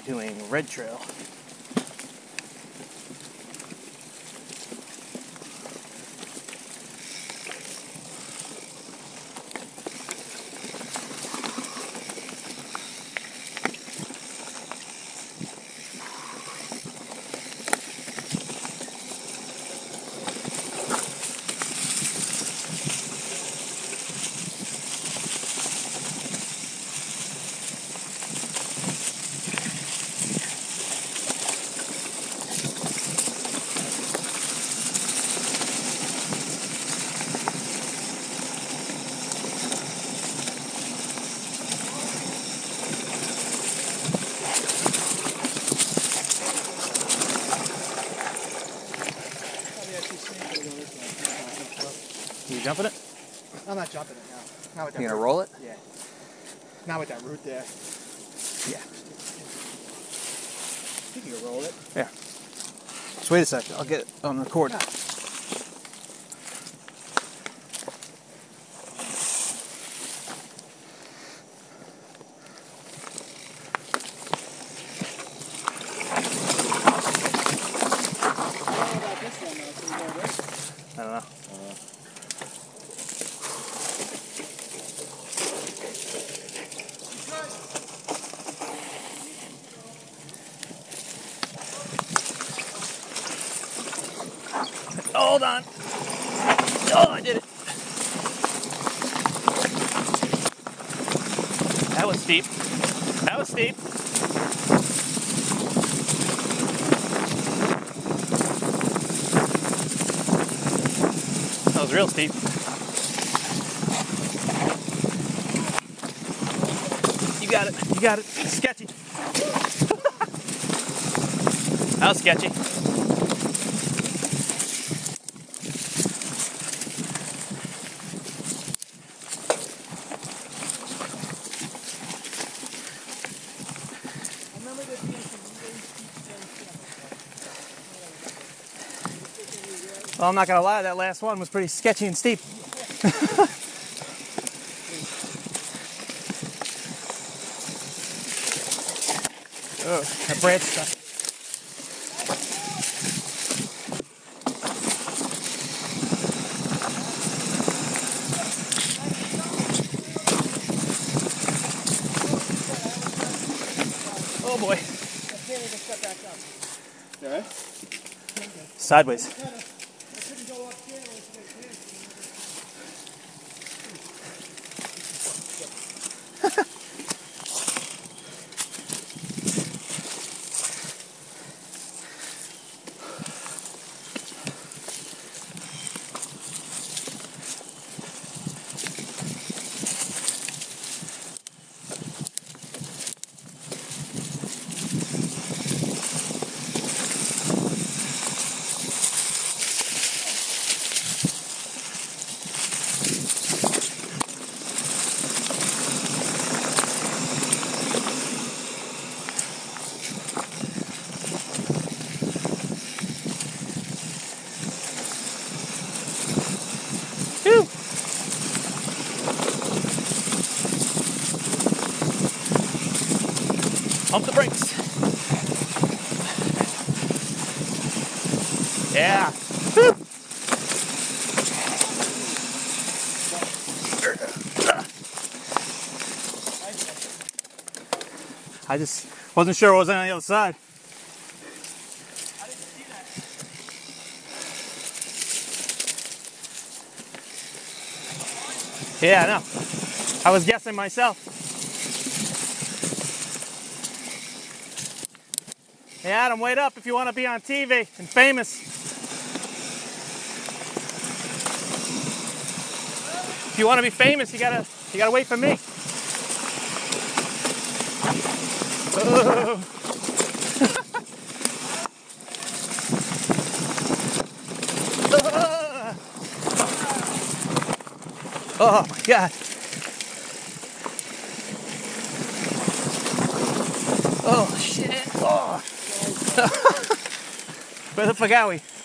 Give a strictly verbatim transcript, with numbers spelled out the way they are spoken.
doing Red Trail. You jumping it? I'm not jumping it now. Not with that You gonna root. roll it? Yeah. Not with that root there. Yeah. I think you can roll it. Yeah. Just wait a second. I'll get it on record. Ah. I don't know. Hold on. Oh, I did it. That was steep. That was steep. That was real steep. You got it. You got it. It's sketchy. That was sketchy. Well, I'm not gonna lie, that last one was pretty sketchy and steep. Oh, that branch stuck. Oh boy. You all right? Sideways. Pump the brakes. Yeah. Woo. I just wasn't sure what was on the other side. I didn't see that. Yeah, I know. I was guessing myself. Hey Adam, wait up if you want to be on T V and famous. If you want to be famous, you gotta you gotta wait for me. Oh, oh my God. Oh shit. Oh. Where the fuck are we?